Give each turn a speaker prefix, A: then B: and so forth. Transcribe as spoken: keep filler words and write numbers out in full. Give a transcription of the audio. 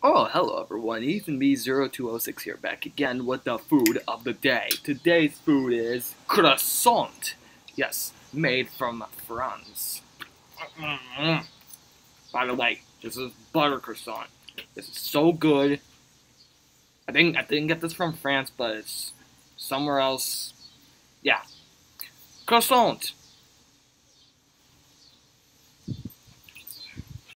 A: Oh, hello everyone, Ethan B zero two zero six here, back again with the food of the day. Today's food is croissant. Yes, made from France. Mm-hmm. By the way, this is butter croissant. This is so good. I think I didn't get this from France, but it's somewhere else. Yeah. Croissant.